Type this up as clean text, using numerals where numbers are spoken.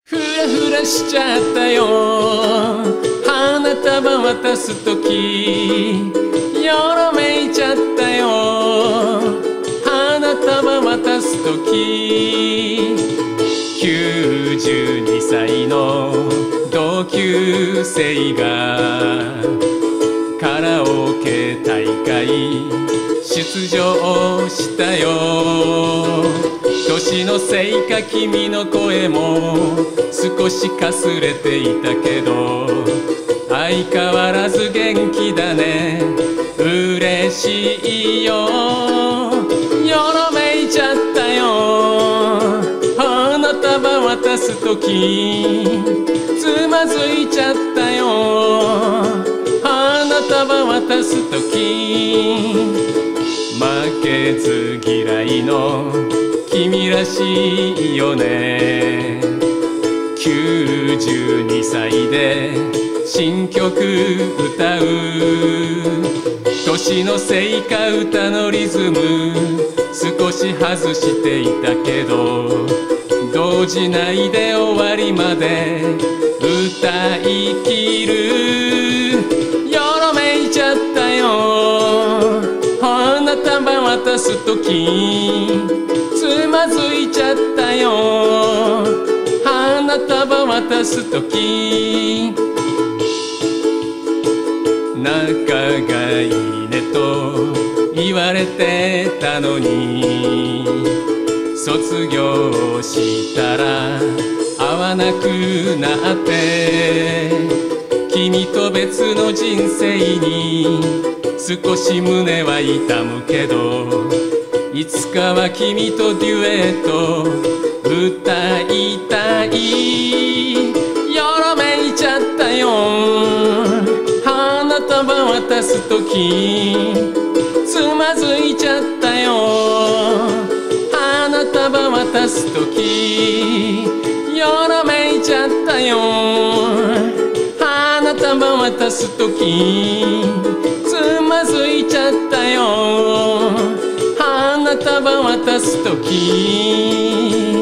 ふらふらしちゃったよ花束渡すときよろめいちゃったよ花束渡すとき92歳の同級生がカラオケ大会出場したよ年のせいか君の声も少しかすれていたけど相変わらず元気だね嬉しいよよろめいちゃったよ花束渡すときつまずいちゃったよ花束渡すとき負けず嫌いの君らしいよね92歳で新曲歌う年のせいか歌のリズム少し外していたけど動じないで終わりまで歌い切るよろめいちゃったよ花束渡すときつまずいちゃったよ花束渡すとき仲がいいねと言われてたのに卒業したら会わなくなって君と別の人生に少し胸は痛むけどいつかは君とデュエット歌いたいよろめいちゃったよ花束渡すときつまずいちゃったよ花束渡すときよろめいちゃったよ花束渡すときつまずいちゃったよ花束渡すとき